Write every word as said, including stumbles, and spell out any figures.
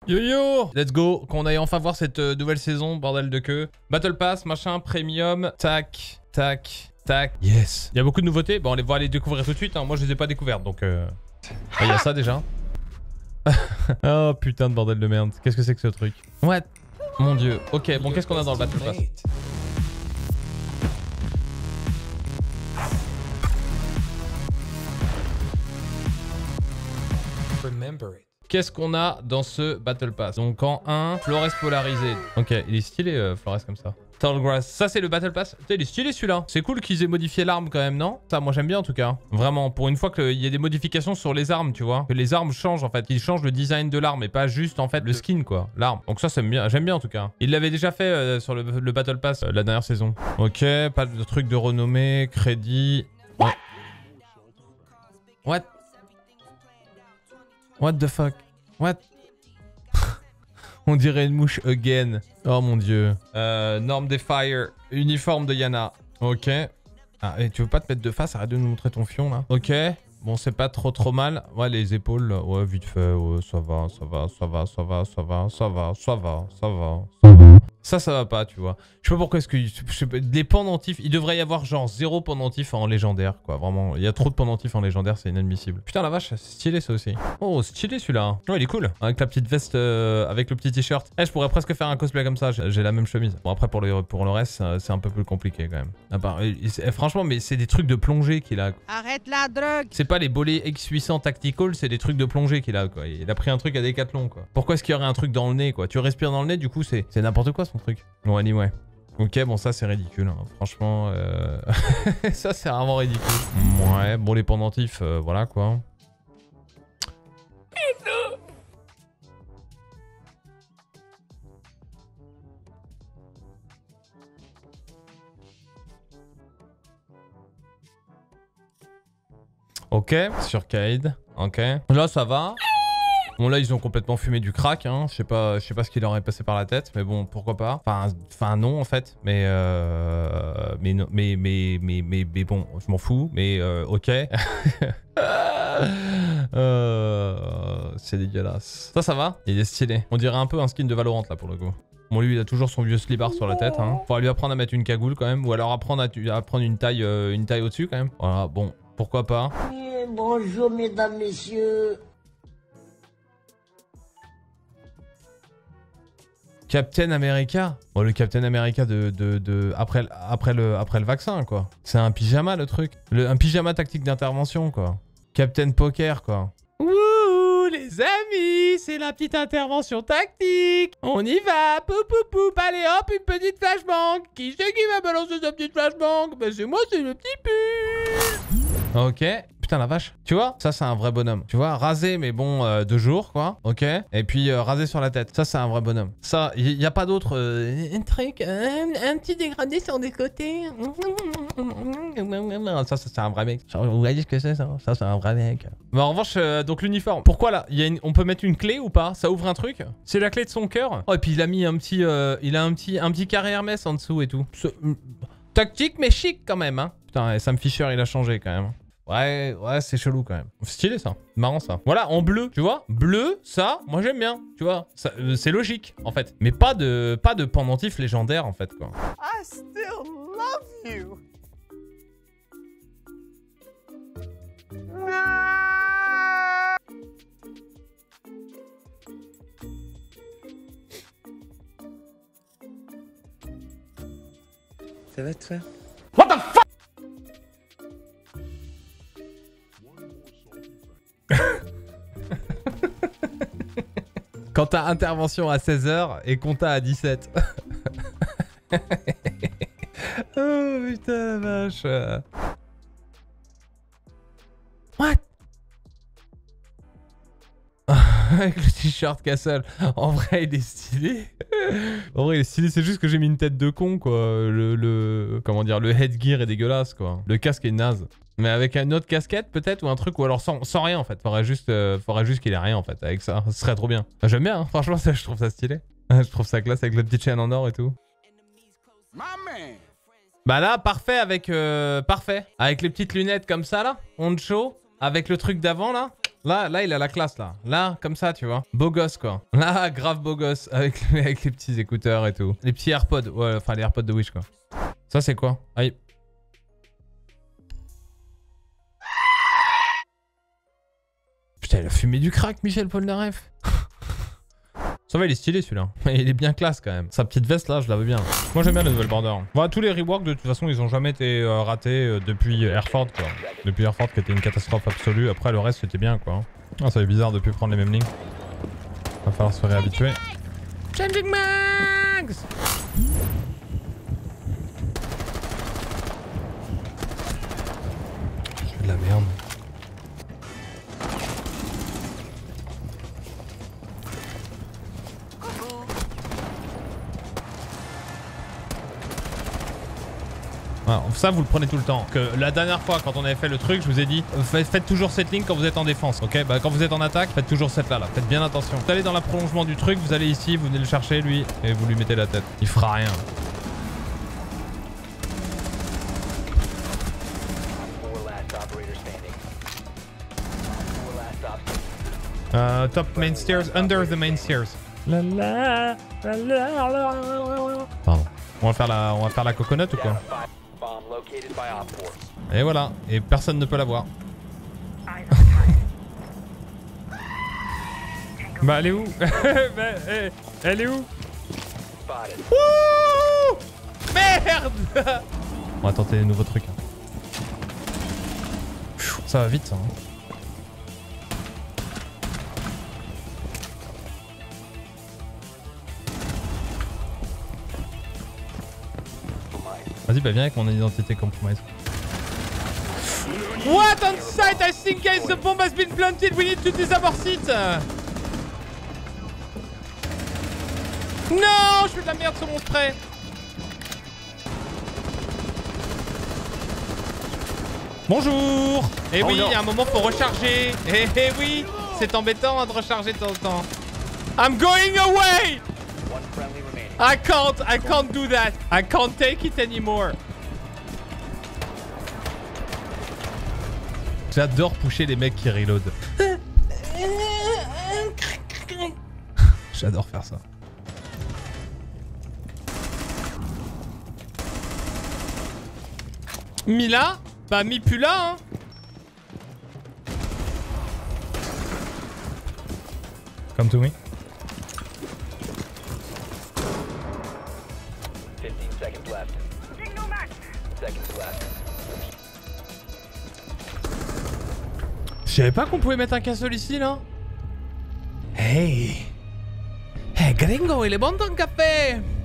Yo yo, let's go, qu'on aille enfin voir cette euh, nouvelle saison, bordel de queue. Battle Pass, machin, premium, tac, tac, tac, yes. Il y a beaucoup de nouveautés, bon on les va les découvrir tout de suite, hein. Moi je les ai pas découvertes, donc euh... il y a ça déjà. Oh putain de bordel de merde, qu'est-ce que c'est que ce truc? What? Mon dieu, ok, bon qu'est-ce qu'on a dans le Battle Pass? Qu'est-ce qu'on a dans ce Battle Pass? Donc en un, Flores polarisé. Ok, il est stylé euh, Flores comme ça. Tall Grass, ça c'est le Battle Pass. Putain, il est stylé celui-là. C'est cool qu'ils aient modifié l'arme quand même, non? Ça, moi j'aime bien en tout cas. Vraiment, pour une fois qu'il y ait des modifications sur les armes, tu vois. Que les armes changent en fait, qu'ils changent le design de l'arme et pas juste en fait le skin quoi, l'arme. Donc ça, j'aime bien, j'aime bien en tout cas. Il l'avait déjà fait euh, sur le, le Battle Pass euh, la dernière saison. Ok, pas de truc de renommée, crédit. Ouais. What? What the fuck? What? On dirait une mouche again. Oh mon dieu. Euh, norme des fire. Uniforme de Yana. Ok. Ah, et tu veux pas te mettre de face? Arrête de nous montrer ton fion là. Ok. Bon, c'est pas trop trop mal. Ouais, les épaules. Là. Ouais, vite fait. Ouais, ça va, ça va, ça va, ça va, ça va, ça va, ça va, ça va, ça va. Ça, ça va pas, tu vois. Je sais pas pourquoi est-ce que... Je sais pas, les pendentifs, il devrait y avoir genre zéro pendentif en légendaire, quoi. Vraiment, il y a trop de pendentifs en légendaire, c'est inadmissible. Putain, la vache, c'est stylé ça aussi. Oh, stylé celui-là. Oh, il est cool. Avec la petite veste, euh, avec le petit t-shirt. Eh, je pourrais presque faire un cosplay comme ça. J'ai la même chemise. Bon, après, pour le, pour le reste, c'est un peu plus compliqué quand même. À part, et, et, franchement, mais c'est des trucs de plongée qu'il a. Arrête la drogue. C'est pas les bolets X huit cents Tactical, c'est des trucs de plongée qu'il a, quoi. Il a pris un truc à Decathlon, quoi. Pourquoi est-ce qu'il y aurait un truc dans le nez, quoi? Tu respires dans le nez, du coup, c'est n'importe quoi son truc. Bon, anyway. Ouais. Ok, bon ça c'est ridicule, hein. Franchement, euh... ça c'est vraiment ridicule. Ouais, bon les pendentifs, euh, voilà quoi. Ok, sur Kaid, ok. Là ça va. Bon là ils ont complètement fumé du crack, hein. Je sais pas, je sais pas ce qui leur est passé par la tête, mais bon pourquoi pas. Enfin, enfin non en fait, mais euh, mais non, mais mais mais mais, mais bon, je m'en fous, mais euh, ok. euh, c'est dégueulasse. Ça ça va, il est stylé. On dirait un peu un skin de Valorant là pour le coup. Bon lui il a toujours son vieux slibard sur la tête, hein. Faudra lui apprendre à mettre une cagoule quand même, ou alors apprendre à, à prendre une taille, euh, une taille au-dessus quand même. Voilà, bon pourquoi pas. Bonjour mesdames messieurs. Captain America. Oh, le Captain America de, de, de après, après, le, après le vaccin, quoi. C'est un pyjama, le truc. Le, un pyjama tactique d'intervention, quoi. Captain Poker, quoi. Wouh, les amis, c'est la petite intervention tactique. On y va. Poup, poup, poup. Allez, hop, une petite flashbang. Qui c'est qui va balancer sa petite flashbang? Ben, c'est moi, c'est le petit pu. Ok. Putain la vache. Tu vois, ça c'est un vrai bonhomme. Tu vois, rasé mais bon euh, deux jours quoi. Ok. Et puis euh, rasé sur la tête. Ça c'est un vrai bonhomme. Ça, il n'y a pas d'autre euh, un truc, un, un petit dégradé sur des côtés. Ça, ça c'est un vrai mec. Vous voyez ce que c'est ça? Ça c'est un vrai mec. Mais en revanche, euh, donc l'uniforme. Pourquoi là, il y a une... on peut mettre une clé ou pas? Ça ouvre un truc? C'est la clé de son cœur. Oh et puis il a mis un petit, euh, il a un petit, un petit carré Hermès en dessous et tout. Ce... Tactique mais chic quand même. Hein. Putain, Sam Fisher il a changé quand même. Ouais, ouais, c'est chelou quand même. Stylé ça, marrant ça. Voilà, en bleu, tu vois. Bleu, ça, moi j'aime bien, tu vois. Euh, c'est logique en fait. Mais pas de, pas de pendentif légendaire en fait quoi. I still love you. Ça va toi? What the fuck? Quand t'as intervention à seize heures et compta à dix-sept. Oh putain la vache. What? Avec le t-shirt Castle. En vrai il est stylé. En vrai il est stylé, c'est juste que j'ai mis une tête de con quoi. Le, le... Comment dire, le headgear est dégueulasse quoi. Le casque est naze. Mais avec une autre casquette peut-être ou un truc, ou alors sans, sans rien en fait. Faudrait juste, euh, faudrait juste qu'il ait rien en fait avec ça. Ce serait trop bien. J'aime bien, hein. Franchement ça, je trouve ça stylé. Je trouve ça classe avec la petite chaîne en or et tout. Bah là, parfait avec... Euh, parfait. Avec les petites lunettes comme ça là. Honcho. Avec le truc d'avant là. Là, là, il a la classe, là. Là, comme ça, tu vois. Beau gosse, quoi. Là, grave beau gosse. Avec, avec les petits écouteurs et tout. Les petits AirPods. Ouais, enfin, les AirPods de Wish, quoi. Ça, c'est quoi? Aïe. Putain, il a fumé du crack, Michel Polnareff. Ça va, il est stylé celui-là. Il est bien classe quand même. Sa petite veste là, je la veux bien. Moi j'aime bien les nouvelles Border. Voilà, tous les reworks de toute façon, ils ont jamais été euh, ratés euh, depuis Airford quoi. Depuis Airford qui était une catastrophe absolue. Après le reste c'était bien quoi. Ah, ça fait bizarre de plus prendre les mêmes lignes. Va falloir se réhabituer. Changing mags. Je fais de la merde. Voilà, ça vous le prenez tout le temps. Que la dernière fois quand on avait fait le truc, je vous ai dit faites, faites toujours cette ligne quand vous êtes en défense, ok? Bah quand vous êtes en attaque, faites toujours cette là là. Faites bien attention. Vous allez dans le prolongement du truc, vous allez ici, vous venez le chercher lui et vous lui mettez la tête. Il fera rien. Uh, top main stairs, under the main stairs. La la, la la la. Pardon. On va faire la, on va faire la coconut ou quoi? Et voilà, et personne ne peut la voir. Bah elle est où? Bah, hey, elle est où? Wouh! Merde! On va tenter des nouveaux trucs. Ça va vite ça. Hein. Vas-y, bah viens avec mon identité compromise. What on site? I think the bomb has been planted. We need to disabort it. Non, je fais de la merde sur mon spray. Bonjour. Eh oui, il y a un moment faut recharger. Eh, eh oui, c'est embêtant hein, de recharger de temps en temps. I'm going away. I can't, I can't do that. I can't take it anymore. J'adore pusher les mecs qui reload. J'adore faire ça. Mila? Bah mi plus là hein. Come to me. Je savais pas qu'on pouvait mettre un castle ici là. Hey. Hey gringo, il est bon ton café.